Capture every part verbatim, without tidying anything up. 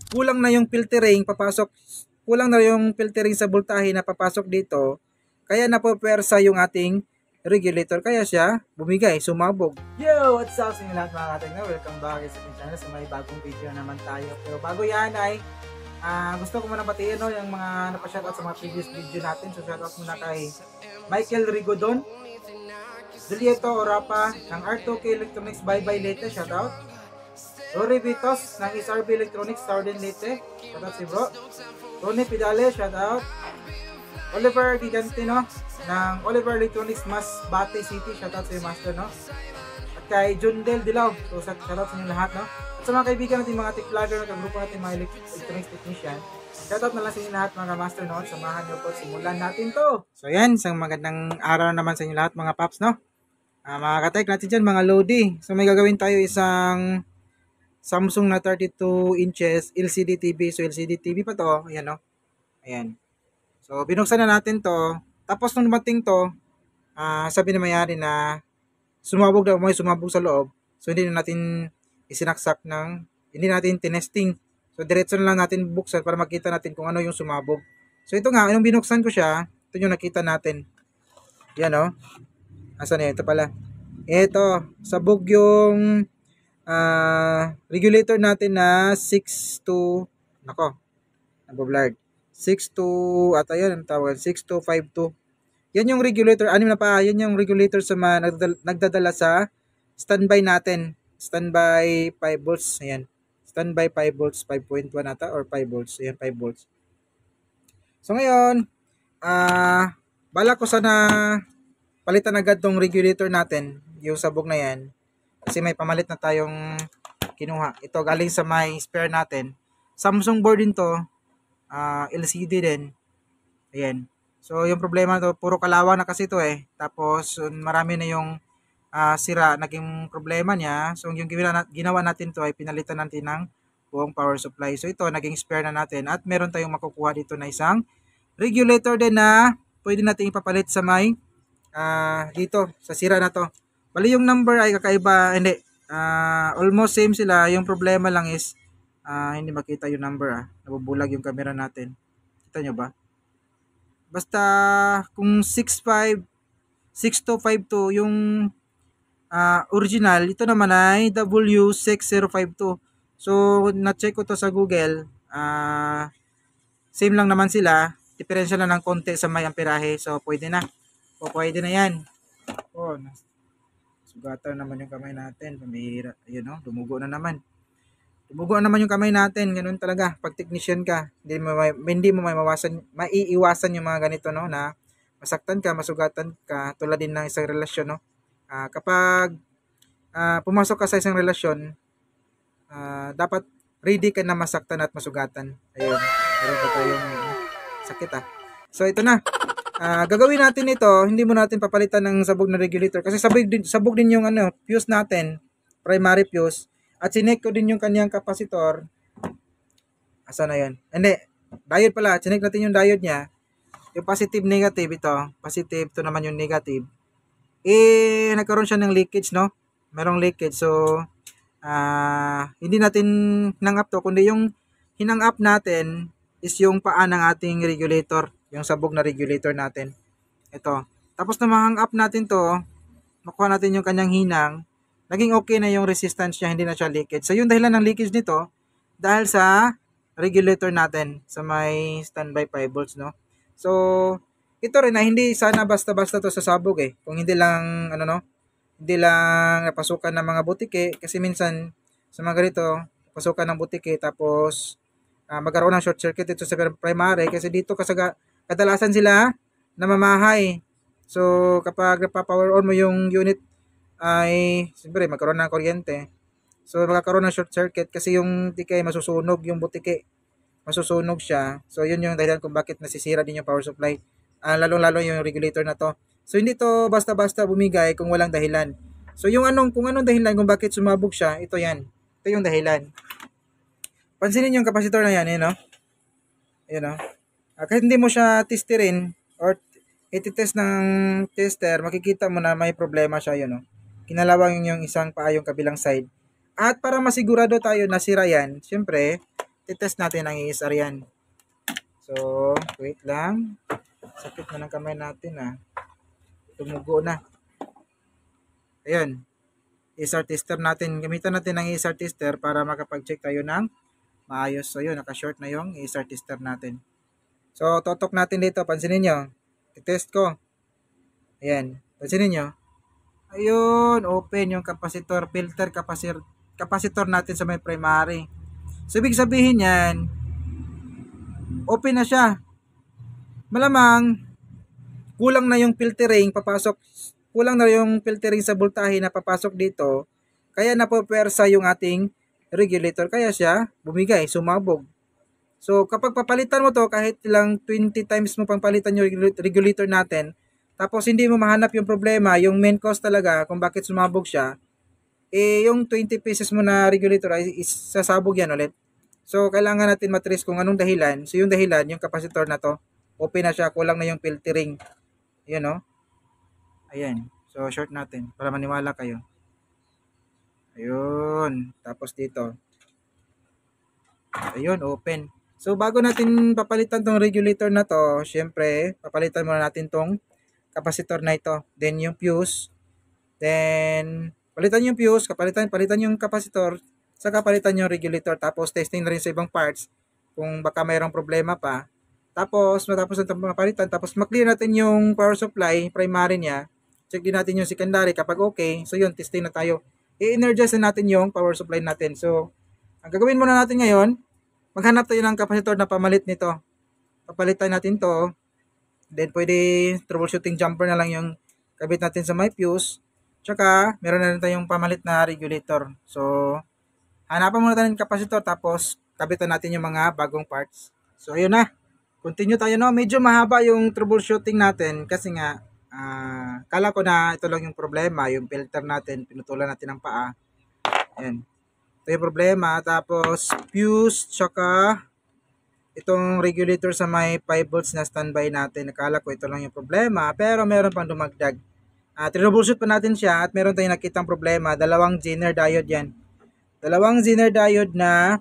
kulang na yung filtering papasok, kulang na yung filtering sa voltahe na papasok dito, kaya napopersa yung ating regulator, kaya siya bumigay, sumabog. Yo! What's up sa inyo lahat mga kating na? Welcome back sa ating channel. So may bagong video naman tayo. Pero bago yan ay uh, gusto ko muna batiin no, yung mga napashoutout sa mga previous video natin. So shoutout muna kay Michael Rigodon, Julieto Orapa ng R two K Electronics Bye Bye Leyte, shoutout. Rory Vitos ng S R B Electronics Southern Leyte, shoutout si bro. Ronnie Pidale, shoutout. Oliver Gigantino ng Oliver Electronics Mas Bate City, shoutout sa iyo master no. At kay John Del Dilaw, so shoutout sa inyo lahat no. At sa mga kaibigan natin mga tech vlogger at grupo natin mga electronics technician, shoutout na lang sa inyo lahat mga master no. Samahan niyo po, simulan natin to. So yan, isang magandang araw naman sa inyo lahat mga paps no. Uh, mga ka-tech natin dyan, mga Lodi. So may gagawin tayo isang Samsung na thirty-two inches L C D T V. So L C D T V pa to, ayan no. Ayan. So binuksan na natin to. Tapos nung dumating to, uh, sabi na mayari na sumabog daw, may sumabog sa loob. So hindi na natin isinaksak ng, hindi natin tinesting. So diretso na lang natin buksan para makita natin kung ano yung sumabog. So ito nga, nung binuksan ko siya, ito yung nakita natin. Yan no. Asan na ito pala? Ito, sabog yung uh, regulator natin na six two, nako, naboblard. six two, at ayun, ang tawag, six two five two. Yan yung regulator, anim na pa, yan yung regulator sa mga nagdadala, nagdadala sa standby natin. Standby five volts, ayan. Standby five volts, five point one ata, or five volts, ayan, five volts. So ngayon, ah, uh, bala ko sana palitan agad tong regulator natin, yung sabog na yan. Kasi may pamalit na tayong kinuha. Ito galing sa may spare natin. Samsung board din to. Uh, L C D din. Ayan. So yung problema to, puro kalawang na kasi to eh. Tapos marami na yung uh, sira, naging problema niya. So yung ginawa natin to ay pinalitan natin ng buong power supply. So ito, naging spare na natin. At meron tayong makukuha dito na isang regulator din na pwede natin ipapalit sa may Uh, dito sa sira na to. Bali yung number ay kakaiba, hindi uh, almost same sila. Yung problema lang is uh, hindi makita yung number ah. Nabubulag yung camera natin. Kita nyo ba? Basta kung six five six two five two yung uh, original, ito naman ay W six zero five two. So na-check ko to sa Google, uh, same lang naman sila. Diferensya lang ng konti sa may amperahe. So pwede na. O, pwede na yan. O, sugatan naman yung kamay natin. Pambihira. Ayun o, dumugo na naman. Dumugo na naman yung kamay natin. Ganun talaga. Pag technician ka, hindi mo may, hindi mo may mawasan, maiiwasan yung mga ganito, no, na masaktan ka, masugatan ka, tulad din ng isang relasyon, no. Uh, kapag uh, pumasok ka sa isang relasyon, uh, dapat ready ka na masaktan at masugatan. Ayun. Meron pa tayong sakit, ah. So, ito na. Uh, gagawin natin ito, hindi mo natin papalitan ng sabog na regulator kasi sabog din, sabog din yung ano, fuse natin, primary fuse, at sinek ko din yung kanyang kapasitor. Asa na yun? Hindi, diode pala, sinek natin yung diode niya, yung positive negative ito, positive, ito naman yung negative. Eh, nagkaroon siya ng leakage, no? Merong leakage, so uh, hindi natin hinang up to, kundi yung hinang up natin is yung paa ng ating regulator, yung sabog na regulator natin. Ito. Tapos na ma-hang up natin to, makuha natin yung kanyang hinang, naging okay na yung resistance niya, hindi na siya leakage. So yung dahilan ng leakage nito, dahil sa regulator natin, sa may standby five volts, no? So, ito rin na hindi sana basta-basta to sa sabog eh. Kung hindi lang, ano no, hindi lang napasukan ng mga butike, kasi minsan, sa mga ganito, napasukan ng butike, tapos, uh, magkaroon ng short circuit ito sa primary, kasi dito kasaga, kadalasan sila namamahay. So, kapag napa-power on mo yung unit ay, siyempre, magkaroon ng kuryente. So, magkakaroon ng short circuit kasi yung tike masusunog, yung butike masusunog siya. So, yun yung dahilan kung bakit nasisira din yung power supply. Uh, lalong-lalo yung regulator na to. So, hindi to basta-basta bumigay kung walang dahilan. So, yung anong, kung anong dahilan kung bakit sumabog siya, ito yan. Ito yung dahilan. Pansinin yung kapasitor na yan, eh, no? Ayun, no? Uh, kahit hindi mo siya testerin or iti-test ng tester, makikita mo na may problema siya, yun, no? Kinalawang yung isang paa yung kabilang side. At para masigurado tayo na sira yan, syempre, titest natin ang E S R yan. So, wait lang. Sakit na ng kamay natin ah. Tumugo na. Ayun. E S R tester natin. Gamitan natin ng E S R tester para makapag-check tayo ng maayos. So, yun. Naka-short na yung E S R tester natin. So, totok natin dito. Pansinin nyo. I-test ko. Ayan. Pansinin nyo. Ayun. Open yung capacitor. Filter capacitor, capacitor natin sa may primary. So, ibig sabihin yan, open na siya. Malamang, kulang na yung filtering papasok. Kulang na yung filtering sa voltahe na papasok dito. Kaya napopersa yung ating regulator. Kaya siya bumigay, sumabog. So, kapag papalitan mo to, kahit lang twenty times mo pang palitan yung regulator natin, tapos hindi mo mahanap yung problema, yung main cause talaga kung bakit sumabog siya, eh, yung twenty pieces mo na regulator ay sasabog yan ulit. So, kailangan natin matrace kung anong dahilan. So, yung dahilan, yung capacitor na to, open na siya, kulang na yung filtering. Ayan, no? Ayan. So, short natin para maniwala kayo. Ayun. Tapos dito. Ayun, open. So, bago natin papalitan tong regulator na to, syempre, papalitan muna natin tong capacitor na ito. Then, yung fuse. Then, palitan yung fuse, kapalitan, palitan yung capacitor, saka palitan yung regulator. Tapos, testing na rin sa ibang parts kung baka mayroong problema pa. Tapos, matapos natin mapalitan, tapos maklear natin yung power supply, primary niya. Check din natin yung secondary. Kapag okay, so yun, testing na tayo. I-energize na natin yung power supply natin. So, ang gagawin muna natin ngayon, maghanap tayo ng capacitor na pamalit nito. Papalitan natin to. Then, pwede troubleshooting jumper na lang yung kabit natin sa my fuse. Tsaka, meron na rin tayong pamalit na regulator. So, hanapan muna tayo ng capacitor, tapos kabitan natin yung mga bagong parts. So, ayun na. Continue tayo, no? Medyo mahaba yung troubleshooting natin kasi nga, uh, kala ko na ito lang yung problema, yung filter natin, pinutulan natin ng paa. Ayan. Ito yung problema. Tapos, fuse, tsaka itong regulator sa may five volts na standby natin. Nakala ko ito lang yung problema, pero meron pang dumagdag. Uh, troubleshoot pa natin siya at meron tayong nakitang problema. Dalawang Zener diode yan. Dalawang Zener diode na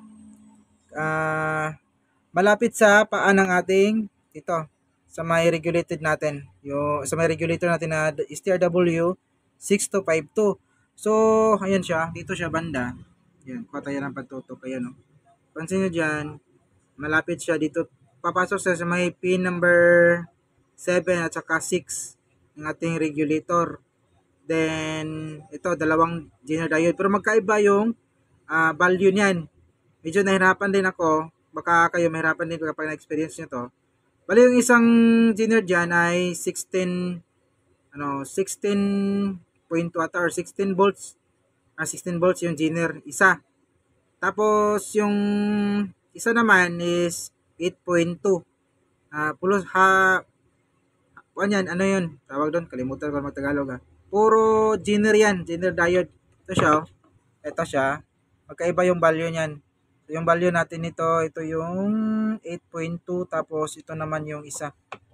uh, malapit sa paa ng ating ito, sa may regulated natin. Yung, sa may regulator natin na S T R W six two five two. So, ayan siya. Dito siya banda. Ayan, kuha tayo ng pagtutok. Ayan, no? Pansin nyo dyan, malapit siya dito. Papasok siya sa may pin number seven at saka six ng ating regulator. Then, ito, dalawang Zener diode. Pero magkaiba yung uh, value niyan. Medyo nahirapan din ako. Baka kayo mahirapan din kapag na-experience nyo to. Bali yung isang Zener dyan ay sixteen, ano, sixteen point two ata or sixteen volts. Ah, sixteen volts yung Zener, isa. Tapos, yung isa naman is eight point two. Ah, pulos, ha, ano yan, ano yun? Tawag doon, kalimutan ko mag-Tagalog ha. Puro Zener yan, Zener diode. Ito siya, oh. Ito siya. Magkaiba yung value niyan. So, yung value natin nito, ito yung eight point two, tapos ito naman yung isa.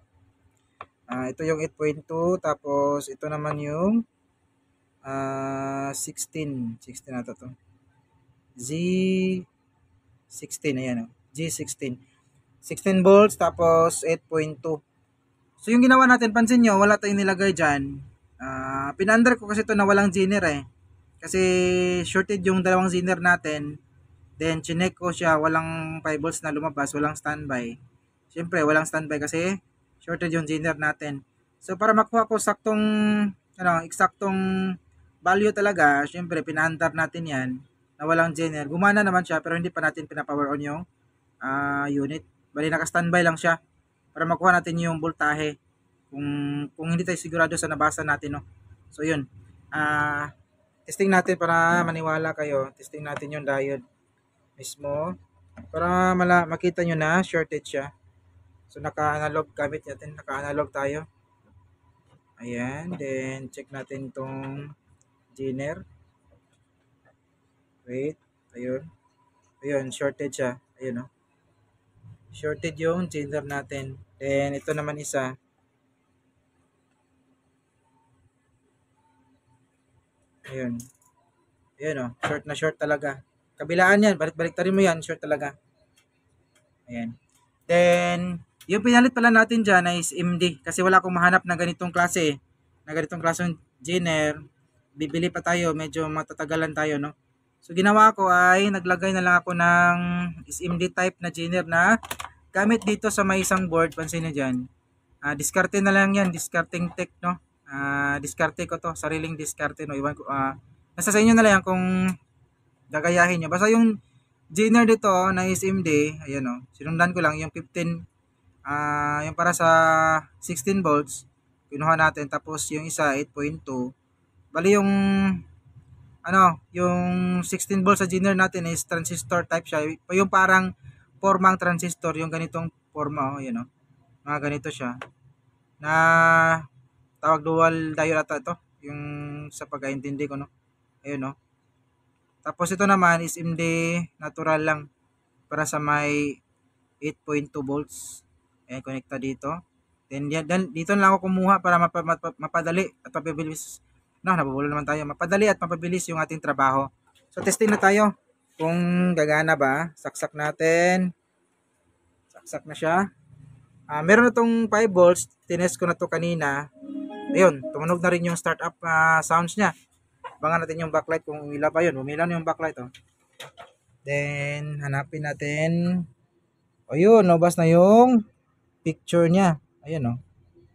Uh, ito yung eight point two, tapos ito naman yung uh, sixteen. sixteen ata to. Z sixteen, ayan o. G sixteen. sixteen volts, tapos eight point two. So, yung ginawa natin, pansin nyo, wala tayong nilagay dyan. Uh, Pinandar ko kasi ito na walang Zener eh. Kasi shorted yung dalawang Zener natin. Then, chinek ko siya, walang five volts na lumabas, walang standby. Siyempre, walang standby kasi shorted yung Zener natin. So, para makuha ko saktong, ano, eksaktong value talaga, siyempre, pinaandar natin yan na walang Zener. Gumana naman siya, pero hindi pa natin pinapower on yung uh, unit. Bali, naka-standby lang siya para makuha natin yung voltahe. Kung, kung hindi tayo sigurado sa nabasa natin, no? So, yun. Ah... Uh, testing natin para maniwala kayo. Testing natin yung diode mismo para mala makita nyo na shorted siya. So, naka-analog gamit natin. Naka-analog tayo. Ayan. Then, check natin tong Zener. Wait. Ayun. Ayun. Shorted siya. Ayun, no? Shorted yung Zener natin. Then, ito naman isa. Ayun. Ayun, oh. Short na short talaga. Kabilaan yan. Balik-balik tayo mo yan. Short talaga. Ayan. Then, yung pinalit pala natin dyan ay is M D. Kasi wala akong mahanap na ganitong klase. Na ganitong klaseng Jenner. Bibili pa tayo. Medyo matatagalan tayo, no? So, ginawa ko ay naglagay na lang ako ng is M D type na Jenner na gamit dito sa may isang board. Pansin nyo dyan. Uh, diskarte na lang yan. Discarding tech, no? Uh, diskarte ko to. Sariling diskarte, no? Iwan ko. Uh, nasa sa inyo na lang kung gagayahin nyo. Basta yung Jenner dito na is M D, ayan o, sinundan ko lang yung fifteen, ah, uh, yung para sa sixteen volts, kinuha natin, tapos yung isa eight point two, bali yung, ano, yung sixteen volts sa Jenner natin is transistor type siya, yung parang formang transistor, yung ganitong forma, o, ayan o, mga ganito siya, na, tawag dual diode ata ito, yung sa pagkaintindi ko, no, ayun o. Tapos ito naman is M D natural lang para sa may eight point two volts. Ayan, connecta dito. Then, then dito na lang ako kumuha para map, map, mapadali at mapabilis. No, nabubulo naman tayo. Mapadali at mapabilis yung ating trabaho. So, testing na tayo kung gagana ba. Saksak natin. Saksak na siya. Uh, meron na itong five volts. Tinest ko na to kanina. Ayun, tumunog na rin yung startup uh, sounds niya. Abangan natin yung backlight kung umila pa yun. Umila na yung backlight, oh. Then, hanapin natin. O yun, nabas na yung picture niya. Ayan, oh.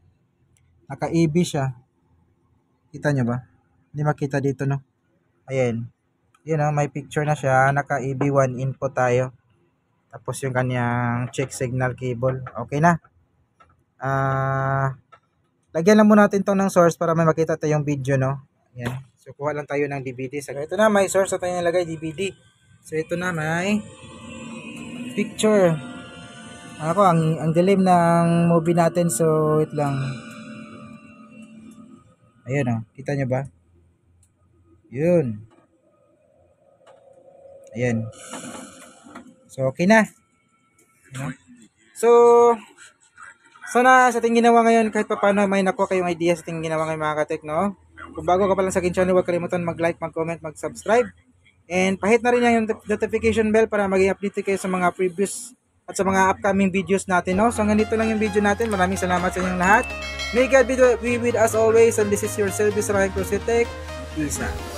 Naka-E B siya. Kita nyo ba? Hindi makita dito, no? Ayan. Yun, oh, may picture na siya. Naka-E B one input tayo. Tapos yung kanyang check signal cable. Okay na. Ah, uh, lagyan lang muna natin to ng source para may makita tayong video, no? Ayan. So, kuha lang tayo ng D V D. So, ito na, may source na tayo nilagay, D V D. So, ito na, may picture. Ako, ang, ang dilim ng movie natin. So, wait lang. Ayun, oh. Kita nyo ba? Yun. Ayan. So, okay na. Ayan. So, sana sa ating ginawa ngayon, kahit pa paano may nakuha kayong idea sa ating ginawa ngayon mga katek, no? Kung bago ka pa lang sa akin channel, huwag kalimutan mag-like, mag-comment, mag-subscribe. And pahit na rin yung notification bell para maging update kayo sa mga previous at sa mga upcoming videos natin, no? So, ganito lang yung video natin. Maraming salamat sa inyong lahat. May God be with us always. And this is your service, Ryan Cruz Tech. Peace out.